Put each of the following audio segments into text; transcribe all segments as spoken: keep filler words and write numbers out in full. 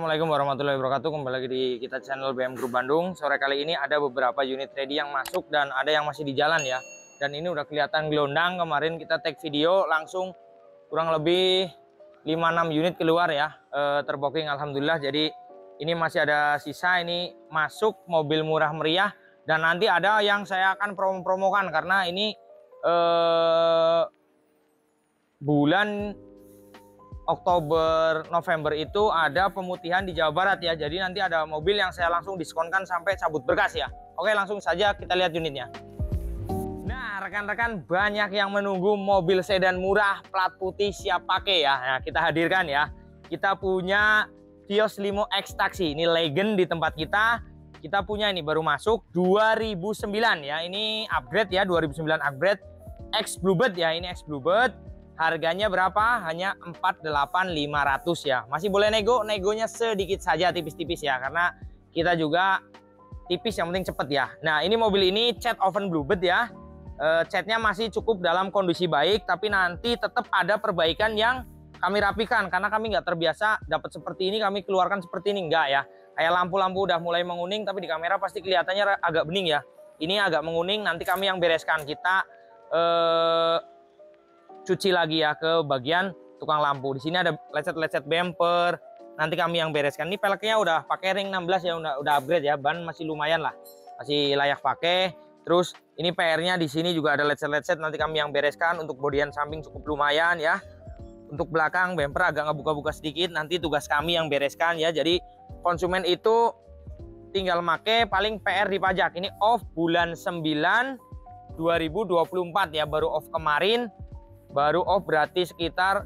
Assalamualaikum warahmatullahi wabarakatuh. Kembali lagi di kita channel B M Group Bandung. Sore kali ini ada beberapa unit ready yang masuk dan ada yang masih di jalan ya. Dan ini udah kelihatan gelondang. Kemarin kita take video langsung kurang lebih lima enam unit keluar ya, e, terbooking alhamdulillah. Jadi ini masih ada sisa, ini masuk mobil murah meriah. Dan nanti ada yang saya akan promo-promokan karena ini e, bulan Oktober November itu ada pemutihan di Jawa Barat ya. Jadi nanti ada mobil yang saya langsung diskonkan sampai cabut berkas ya. Oke, langsung saja kita lihat unitnya. Nah, rekan-rekan, banyak yang menunggu mobil sedan murah plat putih siap pakai ya. Nah, kita hadirkan ya. Kita punya Vios Limo X Taxi. Ini legend di tempat kita. Kita punya ini baru masuk dua ribu sembilan ya. Ini upgrade ya, dua ribu sembilan upgrade. X Bluebird ya, ini X Bluebird. Harganya berapa? Hanya empat puluh delapan ribu lima ratus ya. Masih boleh nego, negonya sedikit saja, tipis-tipis ya. Karena kita juga tipis, yang penting cepet ya. Nah, ini mobil ini cat oven Bluebird ya. E, catnya masih cukup dalam kondisi baik, tapi nanti tetap ada perbaikan yang kami rapikan. Karena kami nggak terbiasa dapat seperti ini, kami keluarkan seperti ini. Enggak ya. Kayak lampu-lampu udah mulai menguning, tapi di kamera pasti kelihatannya agak bening ya. Ini agak menguning, nanti kami yang bereskan. Kita Eh, cuci lagi ya ke bagian tukang lampu. Di sini ada lecet-lecet bumper. Nanti kami yang bereskan. Ini peleknya udah pakai ring enam belas ya, udah udah upgrade ya. Ban masih lumayan lah. Masih layak pakai. Terus ini P R-nya di sini juga ada lecet-lecet, nanti kami yang bereskan. Untuk bodian samping cukup lumayan ya. Untuk belakang bumper agak ngebuka-buka sedikit, nanti tugas kami yang bereskan ya. Jadi konsumen itu tinggal make, paling P R dipajak. Ini off bulan sembilan dua ribu dua puluh empat ya, baru off kemarin. Baru off berarti sekitar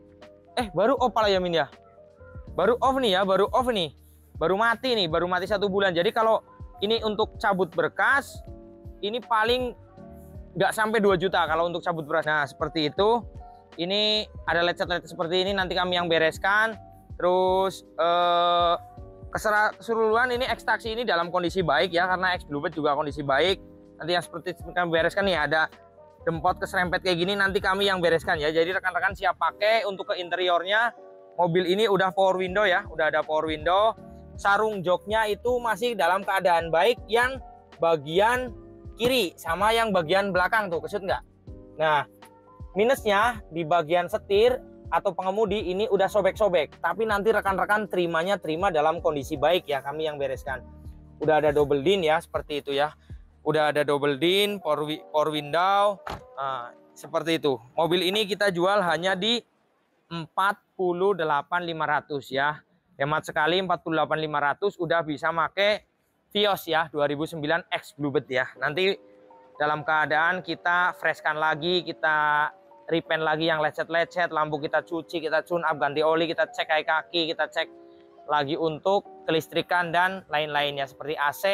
eh baru off pala ya Min ya. Baru off nih ya, baru off nih. Baru mati nih, baru mati satu bulan. Jadi kalau ini untuk cabut berkas, ini paling nggak sampai dua juta kalau untuk cabut berkas. Nah, seperti itu. Ini ada lecet-lecet seperti ini, nanti kami yang bereskan. Terus eh keseluruhan ini X Taxi ini dalam kondisi baik ya, karena X Bluebird juga kondisi baik. Nanti yang seperti kami bereskan nih, ada dempot keserempet kayak gini, nanti kami yang bereskan ya. Jadi rekan-rekan siap pakai. Untuk ke interiornya, mobil ini udah power window ya, udah ada power window. Sarung joknya itu masih dalam keadaan baik, yang bagian kiri sama yang bagian belakang tuh, kesut nggak? Nah, minusnya di bagian setir atau pengemudi ini udah sobek-sobek, tapi nanti rekan-rekan terimanya terima dalam kondisi baik ya, kami yang bereskan. Udah ada double din ya, seperti itu ya. Udah ada double din, power, power window, nah, seperti itu. Mobil ini kita jual hanya di empat puluh delapan ribu lima ratus ya. Hemat sekali, empat puluh delapan ribu lima ratus udah bisa make Vios ya, dua ribu sembilan X Bluebird ya. Nanti dalam keadaan kita freshkan lagi, kita repaint lagi yang lecet-lecet, lampu kita cuci, kita tune up, ganti oli, kita cek kaki, kita cek lagi untuk kelistrikan dan lain-lainnya seperti A C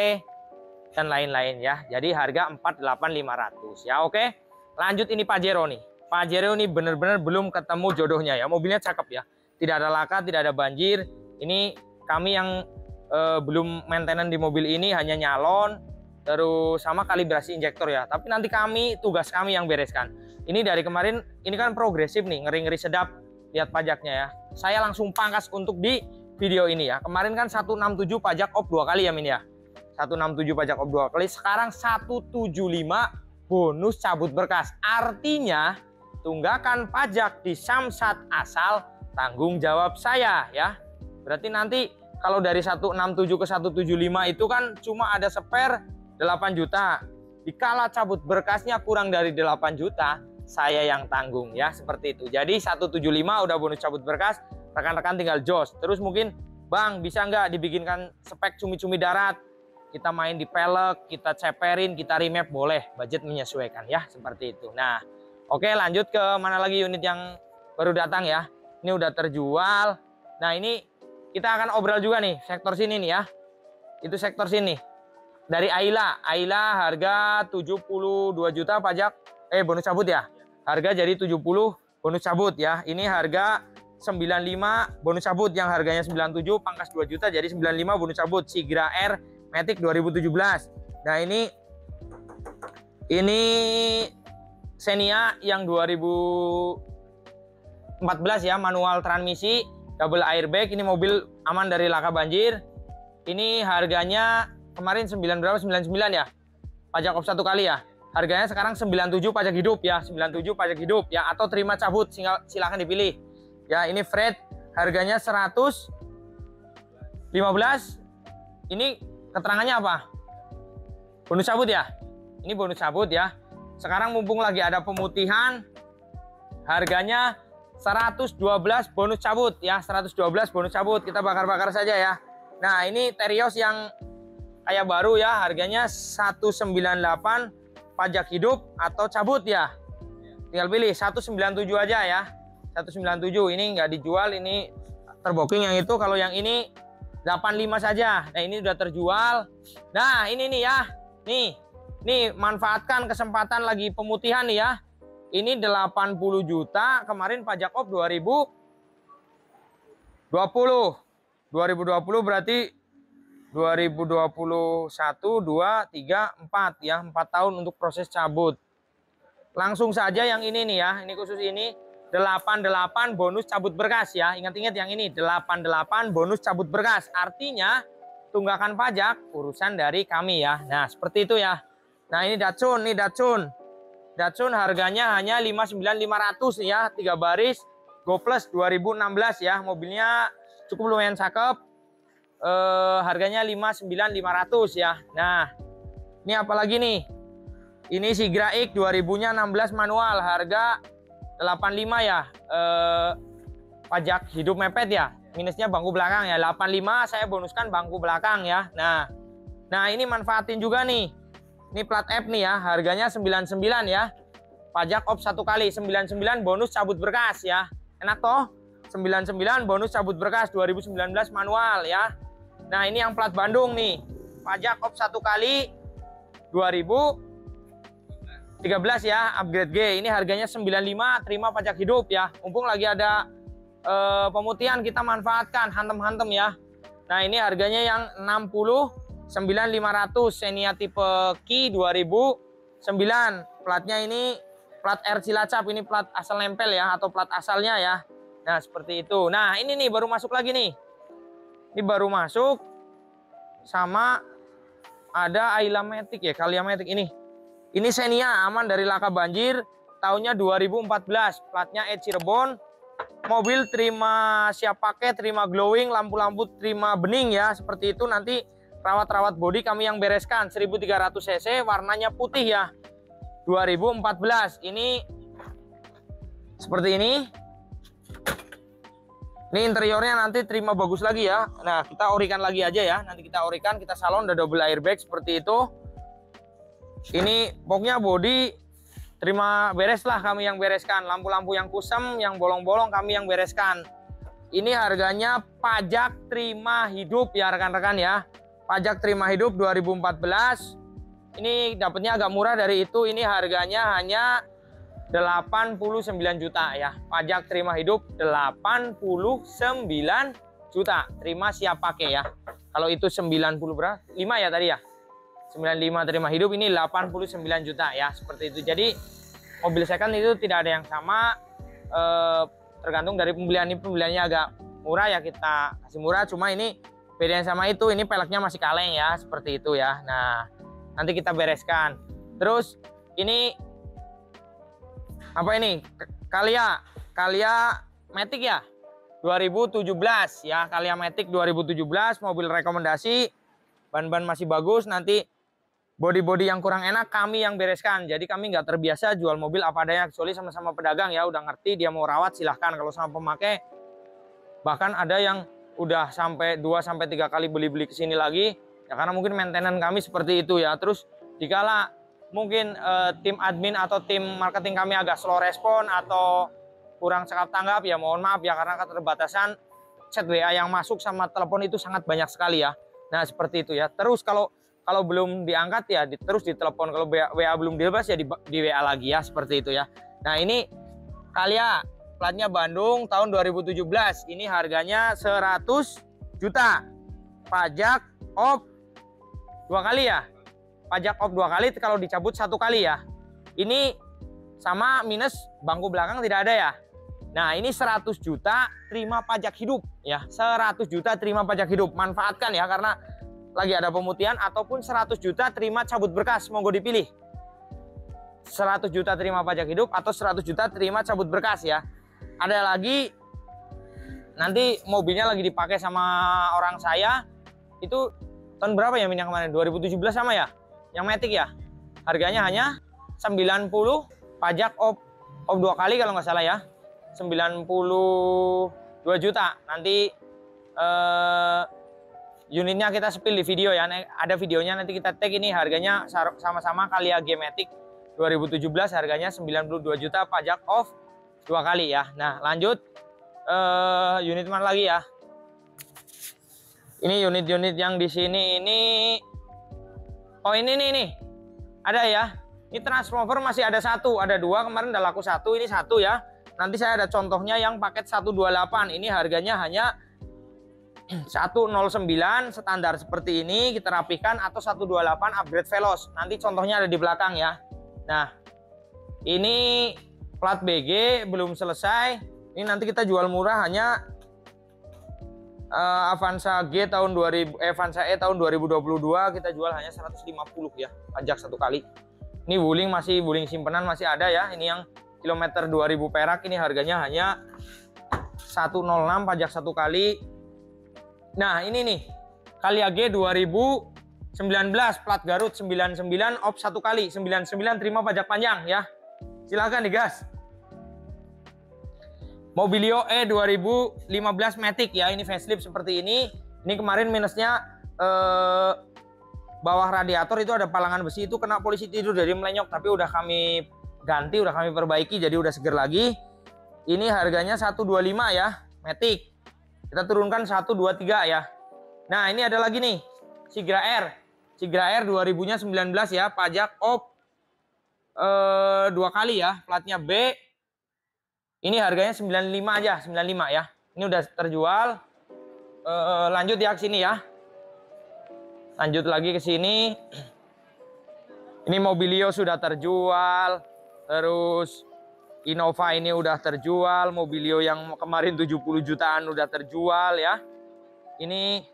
dan lain-lain ya. Jadi harga empat puluh delapan ribu lima ratus ya. Oke, lanjut ini Pajero nih. Pajero ini bener-bener belum ketemu jodohnya ya. Mobilnya cakep ya, tidak ada laka, tidak ada banjir. Ini kami yang eh, belum maintenance di mobil ini, hanya nyalon terus sama kalibrasi injektor ya. Tapi nanti kami, tugas kami yang bereskan. Ini dari kemarin, ini kan progresif nih, ngeri-ngeri sedap. Lihat pajaknya ya. Saya langsung pangkas untuk di video ini ya. Kemarin kan seratus enam puluh tujuh pajak off dua kali ya Min ya. seratus enam puluh tujuh pajak off dua kali. Sekarang seratus tujuh puluh lima bonus cabut berkas. Artinya tunggakan pajak di Samsat asal tanggung jawab saya ya. Berarti nanti kalau dari seratus enam puluh tujuh ke seratus tujuh puluh lima itu kan cuma ada spare delapan juta. Dikala cabut berkasnya kurang dari delapan juta, saya yang tanggung ya, seperti itu. Jadi seratus tujuh puluh lima udah bonus cabut berkas, rekan-rekan tinggal jos. Terus mungkin, Bang, bisa nggak dibikinkan spek cumi-cumi darat? Kita main di pelek, kita ceperin, kita remap, boleh. Budget menyesuaikan ya, seperti itu. Nah, oke, lanjut ke mana lagi unit yang baru datang ya. Ini udah terjual. Nah, ini kita akan obrol juga nih, sektor sini nih ya. Itu sektor sini. Dari Ayla, Ayla harga tujuh puluh dua juta pajak, eh bonus cabut ya. Harga jadi tujuh puluh bonus cabut ya. Ini harga sembilan puluh lima bonus cabut, yang harganya sembilan puluh tujuh pangkas dua juta jadi sembilan puluh lima bonus cabut. Sigra R Matic dua ribu tujuh belas. Nah, ini ini Xenia yang dua ribu empat belas ya, manual transmisi, double airbag. Ini mobil aman dari laka banjir. Ini harganya kemarin sembilan berapa? sembilan puluh sembilan ya. Pajak op satu kali ya. Harganya sekarang sembilan puluh tujuh pajak hidup ya. sembilan puluh tujuh pajak hidup ya, atau terima cabut, silahkan dipilih. Ya, ini freight harganya seratus lima belas. Ini keterangannya apa? Bonus cabut ya. Ini bonus cabut ya. Sekarang mumpung lagi ada pemutihan, harganya seratus dua belas bonus cabut ya. seratus dua belas bonus cabut. Kita bakar-bakar saja ya. Nah, ini Terios yang kayak baru ya, harganya seratus sembilan puluh delapan pajak hidup atau cabut ya. Tinggal pilih seratus sembilan puluh tujuh aja ya. seratus sembilan puluh tujuh ini nggak dijual, ini terbooking yang itu. Kalau yang ini delapan puluh lima saja. Nah, ini udah terjual. Nah, ini nih ya. Nih. Nih, manfaatkan kesempatan lagi pemutihan nih ya. Ini delapan puluh juta, kemarin pajak op dua ribu dua puluh. dua ribu dua puluh berarti dua ribu dua puluh satu, dua, tiga, empat ya. empat tahun untuk proses cabut. Langsung saja yang ini nih ya. Ini khusus ini delapan puluh delapan bonus cabut berkas ya. Ingat-ingat yang ini delapan puluh delapan bonus cabut berkas. Artinya tunggakan pajak urusan dari kami ya. Nah, seperti itu ya. Nah, ini Datsun, nih Datsun. Datsun harganya hanya lima puluh sembilan ribu lima ratus ya. tiga baris Go Plus dua ribu enam belas ya. Mobilnya cukup lumayan cakep. Eh, harganya lima puluh sembilan ribu lima ratus ya. Nah, ini apalagi nih? Ini Sigra X dua ribu-nya enam belas manual, harga delapan puluh lima ya. Eh, pajak hidup mepet ya. Minusnya bangku belakang ya. delapan puluh lima saya bonuskan bangku belakang ya. Nah. Nah, ini manfaatin juga nih. Ini plat F nih ya, harganya sembilan puluh sembilan ya. Pajak op satu kali, sembilan puluh sembilan bonus cabut berkas ya. Enak toh? sembilan puluh sembilan bonus cabut berkas dua ribu sembilan belas manual ya. Nah, ini yang plat Bandung nih. Pajak op satu kali dua ribu tiga belas ya, upgrade G. Ini harganya sembilan puluh lima, terima pajak hidup ya. Mumpung lagi ada uh, pemutihan, kita manfaatkan, hantem-hantem ya. Nah, ini harganya yang enam puluh sembilan ribu lima ratus, Xenia tipe Ki dua ribu sembilan. Platnya ini plat R Cilacap, ini plat asal nempel ya, atau plat asalnya ya. Nah, seperti itu. Nah, ini nih baru masuk lagi nih. Ini baru masuk sama ada Ayla Matic ya, Kalia Matic ini. Ini Xenia, aman dari laka banjir, tahunnya dua ribu empat belas, platnya E Cirebon. Mobil terima siap pakai, terima glowing, lampu-lampu terima bening ya, seperti itu. Nanti rawat-rawat bodi kami yang bereskan. seribu tiga ratus cc, warnanya putih ya. dua ribu empat belas. Ini seperti ini. Ini interiornya nanti terima bagus lagi ya. Nah, kita orikan lagi aja ya. Nanti kita orikan, kita salon, udah double airbag seperti itu. Ini pokoknya bodi terima beres lah, kami yang bereskan. Lampu-lampu yang kusam, yang bolong-bolong kami yang bereskan. Ini harganya pajak terima hidup ya rekan-rekan ya. Pajak terima hidup dua ribu empat belas. Ini dapatnya agak murah dari itu. Ini harganya hanya delapan puluh sembilan juta ya. Pajak terima hidup delapan puluh sembilan juta. Terima siap pakai ya. Kalau itu sembilan puluh berapa? lima ya tadi ya. sembilan puluh lima terima hidup, ini delapan puluh sembilan juta ya. Seperti itu. Jadi mobil second itu tidak ada yang sama. Eh, tergantung dari pembelian. Ini pembeliannya agak murah ya, kita kasih murah. Cuma ini bedanya sama itu, ini peleknya masih kaleng ya. Seperti itu ya. Nah, nanti kita bereskan. Terus ini apa ini? Kalia, Kalia Matic ya, dua ribu tujuh belas ya. Kalia Matic dua ribu tujuh belas, mobil rekomendasi, ban-ban masih bagus. Nanti body-body yang kurang enak kami yang bereskan. Jadi kami nggak terbiasa jual mobil apa adanya, kecuali sama-sama pedagang ya. Udah ngerti dia mau rawat silahkan. Kalau sama pemakai, bahkan ada yang udah sampai dua sampai tiga kali beli-beli ke sini lagi ya, karena mungkin maintenance kami seperti itu ya. Terus dikala mungkin uh, tim admin atau tim marketing kami agak slow respon atau kurang cakap tanggap ya, mohon maaf ya, karena keterbatasan chat W A yang masuk sama telepon itu sangat banyak sekali ya. Nah, seperti itu ya. Terus kalau kalau belum diangkat ya di, terus ditelepon, kalau W A belum dilepas ya di, di W A lagi ya, seperti itu ya. Nah, ini Kalia platnya Bandung tahun dua ribu tujuh belas. Ini harganya seratus juta. Pajak op dua kali ya. Pajak op dua kali, kalau dicabut satu kali ya. Ini sama minus bangku belakang tidak ada ya. Nah, ini seratus juta terima pajak hidup ya. seratus juta terima pajak hidup. Manfaatkan ya, karena lagi ada pemutihan, ataupun seratus juta terima cabut berkas, monggo dipilih. seratus juta terima pajak hidup atau seratus juta terima cabut berkas ya. Ada lagi, nanti mobilnya lagi dipakai sama orang saya. Itu tahun berapa ya Min yang kemarin? dua ribu tujuh belas sama ya? Yang Matic ya. Harganya hanya sembilan puluh, pajak op op dua kali kalau nggak salah ya. sembilan puluh dua juta. Nanti eh, unitnya kita spill di video ya. Ada videonya, nanti kita tag. Ini harganya sama-sama Calya G Matic dua ribu tujuh belas, harganya sembilan puluh dua juta, pajak off dua kali ya. Nah, lanjut eh, unit mana lagi ya? Ini unit-unit yang di sini ini. Oh, ini nih nih. Ada ya. Ini transmover masih ada satu, ada dua, kemarin udah laku satu, ini satu ya. Nanti saya ada contohnya yang paket seratus dua puluh delapan. Ini harganya hanya seratus sembilan, standar seperti ini kita rapikan, atau seratus dua puluh delapan upgrade veloz. Nanti contohnya ada di belakang ya. Nah, ini plat B G belum selesai. Ini nanti kita jual murah, hanya uh, Avanza G tahun dua ribu eh, Avanza E tahun dua ribu dua puluh dua kita jual hanya seratus lima puluh ya, pajak satu kali. Ini wuling masih wuling simpenan masih ada ya. Ini yang kilometer dua ribu perak, ini harganya hanya seratus enam, pajak satu kali. Nah, ini nih Calya G dua ribu sembilan belas, plat Garut sembilan puluh sembilan, op satu kali sembilan puluh sembilan, terima pajak panjang ya. Silakan digas. Mobilio E dua ribu lima belas Matic ya, ini facelift seperti ini. Ini kemarin minusnya eh, bawah radiator itu ada palangan besi, itu kena polisi tidur jadi melenyok, tapi udah kami ganti, udah kami perbaiki, jadi udah seger lagi. Ini harganya seratus dua puluh lima ya, Matic. Kita turunkan seratus dua puluh tiga ya. Nah, ini ada lagi nih, Sigra R. Sigra R dua ribu sembilan belas ya, pajak op eh, dua kali ya, platnya B. Ini harganya sembilan puluh lima aja, sembilan puluh lima ya. Ini udah terjual. Eh, lanjut ya ke sini ya. Lanjut lagi ke sini. Ini Mobilio sudah terjual. Terus Innova ini udah terjual. Mobilio yang kemarin tujuh puluh jutaan udah terjual ya. Ini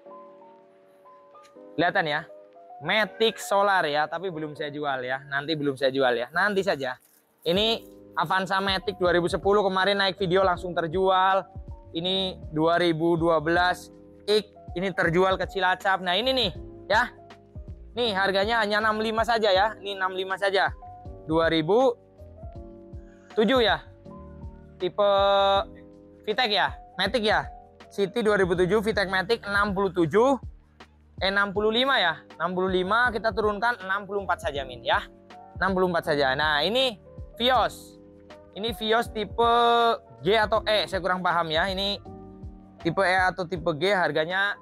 kelihatan ya. Matic Solar ya, tapi belum saya jual ya. Nanti belum saya jual ya. Nanti saja. Ini Avanza Matic dua ribu sepuluh kemarin naik video langsung terjual. Ini dua ribu dua belas X, ini terjual ke Cilacap. Nah, ini nih ya. Nih harganya hanya enam puluh lima saja ya. Ini enam puluh lima saja. dua ribu tujuh ya. Tipe VTEC ya, Matic ya. City dua ribu tujuh VTEC Matic enam puluh tujuh. Eh enam puluh lima ya. enam puluh lima kita turunkan enam puluh empat saja Min ya. enam puluh empat saja. Nah, ini Vios. Ini Vios tipe G atau E, saya kurang paham ya. Ini tipe E atau tipe G, harganya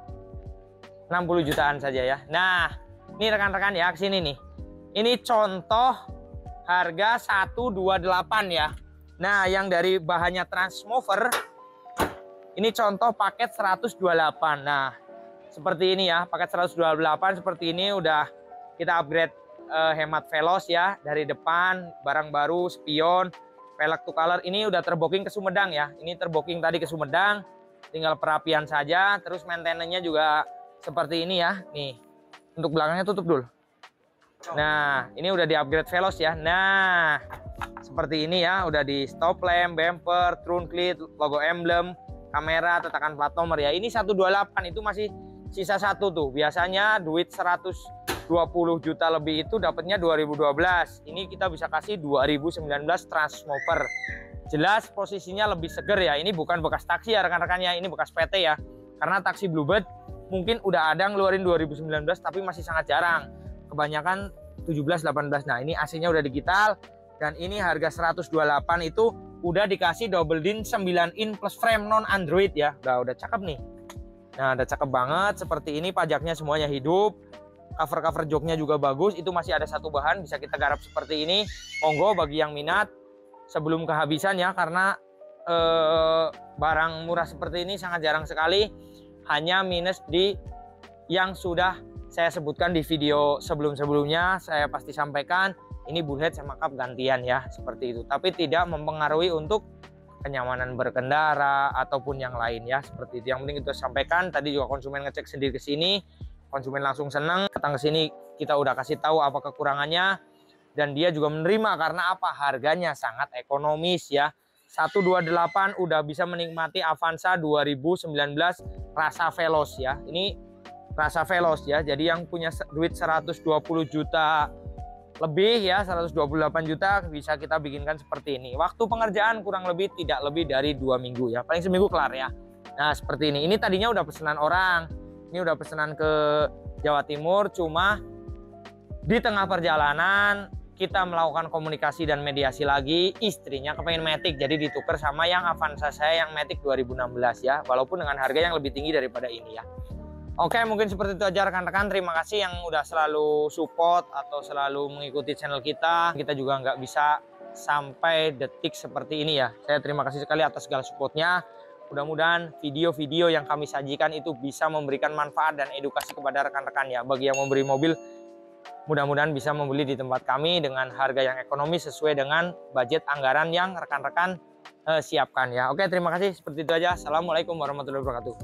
enam puluh jutaan saja ya. Nah, ini rekan-rekan ya, kesini nih. Ini contoh harga seratus dua puluh delapan ya. Nah, yang dari bahannya transmover, ini contoh paket seratus dua puluh delapan. Nah, seperti ini ya, paket seratus dua puluh delapan seperti ini udah kita upgrade eh, hemat veloz ya. Dari depan, barang baru, spion, velg to color. Ini udah terbooking ke Sumedang ya. Ini terbooking tadi ke Sumedang. Tinggal perapian saja. Terus maintenance-nya juga seperti ini ya. Nih, untuk belakangnya tutup dulu. Nah, ini udah di upgrade veloz ya. Nah, seperti ini ya. Udah di stop lamp, bumper, trunk lid, logo emblem, kamera, tetakan plat nomor ya. Ini seratus dua puluh delapan, itu masih sisa satu tuh. Biasanya duit seratus dua puluh juta lebih itu dapatnya dua ribu dua belas. Ini kita bisa kasih dua ribu sembilan belas transmover. Jelas posisinya lebih seger ya. Ini bukan bekas taksi ya rekan-rekannya, ini bekas P T ya. Karena taksi Bluebird mungkin udah ada ngeluarin dua ribu sembilan belas tapi masih sangat jarang. Kebanyakan tujuh belas delapan belas. Nah, ini A C-nya udah digital dan ini harga seratus dua puluh delapan itu udah dikasih double din sembilan in plus frame non Android ya. Udah udah cakep nih. Nah, udah cakep banget seperti ini, pajaknya semuanya hidup. Cover-cover joknya juga bagus. Itu masih ada satu bahan bisa kita garap seperti ini. Monggo bagi yang minat sebelum kehabisan ya, karena eh, barang murah seperti ini sangat jarang sekali. Hanya minus di yang sudah saya sebutkan di video sebelum-sebelumnya. Saya pasti sampaikan ini bullhead sama kap gantian ya, seperti itu. Tapi tidak mempengaruhi untuk kenyamanan berkendara ataupun yang lain ya, seperti itu. Yang penting itu sampaikan. Tadi juga konsumen ngecek sendiri ke sini, konsumen langsung senang datang ke sini, kita udah kasih tahu apa kekurangannya dan dia juga menerima karena apa? Harganya sangat ekonomis ya. seratus dua puluh delapan udah bisa menikmati Avanza dua ribu sembilan belas rasa Veloz ya. Ini rasa Veloz ya. Jadi yang punya duit seratus dua puluh juta lebih ya, seratus dua puluh delapan juta bisa kita bikinkan seperti ini. Waktu pengerjaan kurang lebih tidak lebih dari dua minggu ya, paling seminggu kelar ya. Nah seperti ini. Ini tadinya udah pesanan orang, ini udah pesanan ke Jawa Timur, cuma di tengah perjalanan kita melakukan komunikasi dan mediasi lagi. Istrinya kepengen Matic, jadi ditukar sama yang Avanza saya yang Matic dua ribu enam belas ya, walaupun dengan harga yang lebih tinggi daripada ini ya. Oke, mungkin seperti itu aja rekan-rekan. Terima kasih yang udah selalu support atau selalu mengikuti channel kita. Kita juga nggak bisa sampai detik seperti ini ya. Saya terima kasih sekali atas segala supportnya. Mudah-mudahan video-video yang kami sajikan itu bisa memberikan manfaat dan edukasi kepada rekan-rekan ya. Bagi yang membeli mobil, mudah-mudahan bisa membeli di tempat kami dengan harga yang ekonomis sesuai dengan budget anggaran yang rekan-rekan eh, siapkan ya. Oke, terima kasih. Seperti itu aja. Assalamualaikum warahmatullahi wabarakatuh.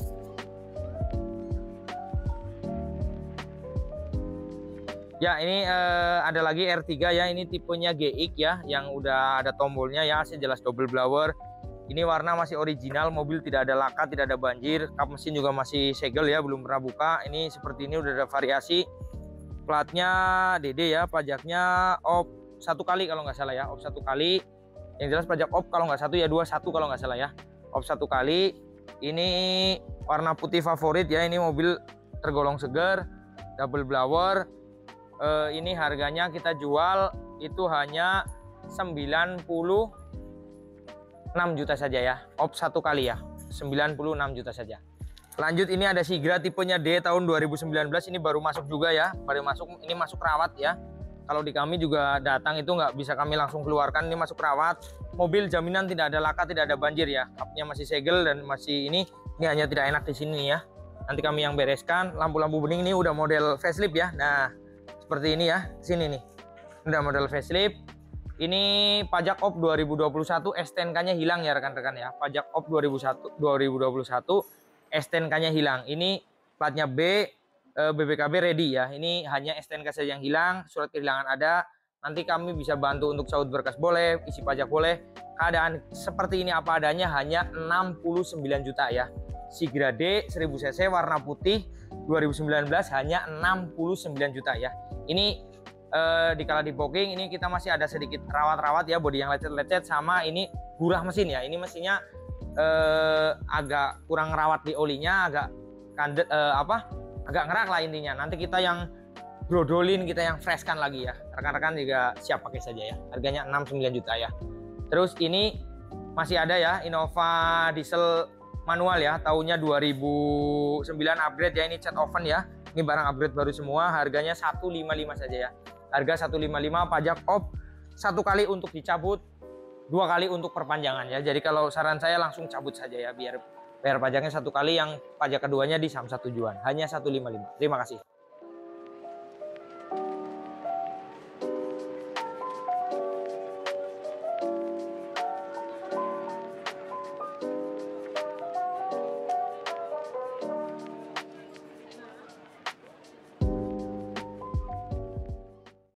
Ya, ini eh, ada lagi R tiga ya, ini tipenya G X ya, yang udah ada tombolnya ya, A C jelas double blower. Ini warna masih original, mobil tidak ada laka, tidak ada banjir, kap mesin juga masih segel ya, belum pernah buka. Ini seperti ini udah ada variasi. Platnya D D ya, pajaknya op satu kali kalau nggak salah ya, op satu kali. Yang jelas pajak op kalau nggak satu ya dua satu kalau nggak salah ya, op satu kali. Ini warna putih favorit ya, ini mobil tergolong segar, double blower. Uh, ini harganya kita jual itu hanya sembilan puluh enam juta saja ya, op satu kali ya, sembilan puluh enam juta saja. Lanjut, ini ada Sigra tipenya D tahun dua ribu sembilan belas, ini baru masuk juga ya, baru masuk, ini masuk rawat ya. Kalau di kami juga datang itu nggak bisa kami langsung keluarkan, ini masuk rawat. Mobil jaminan tidak ada laka, tidak ada banjir ya, kapnya masih segel dan masih ini, ini hanya tidak enak di sini ya. Nanti kami yang bereskan. Lampu-lampu bening ini udah model facelift ya. Nah seperti ini ya, sini nih udah model facelift. Ini pajak op dua ribu dua puluh satu, S T N K-nya hilang ya rekan-rekan ya. Pajak op dua ribu dua puluh satu, S T N K-nya hilang. Ini platnya B, B B K B ready ya. Ini hanya S T N K saja yang hilang, surat kehilangan ada. Nanti kami bisa bantu untuk saud berkas boleh, isi pajak boleh. Keadaan seperti ini apa adanya, hanya enam puluh sembilan juta ya. Sigra D seribu cc warna putih dua ribu sembilan belas hanya enam puluh sembilan juta ya. Ini eh, dikala di booking ini kita masih ada sedikit rawat-rawat ya, bodi yang lecet-lecet, sama ini gurah mesin ya. Ini mesinnya eh, agak kurang rawat di olinya, agak kandet eh, apa? agak ngerak lah intinya. Nanti kita yang brodolin, kita yang freshkan lagi ya. Rekan-rekan juga siap pakai saja ya. Harganya enam puluh sembilan juta ya. Terus ini masih ada ya Innova diesel manual ya, tahunnya dua ribu sembilan upgrade ya. Ini cat oven ya, ini barang upgrade baru semua. Harganya seratus lima puluh lima saja ya. Harga seratus lima puluh lima, pajak op satu kali untuk dicabut, dua kali untuk perpanjangan ya. Jadi kalau saran saya langsung cabut saja ya, biar bayar pajaknya satu kali, yang pajak keduanya di samsat tujuan. Hanya seratus lima puluh lima. Terima kasih.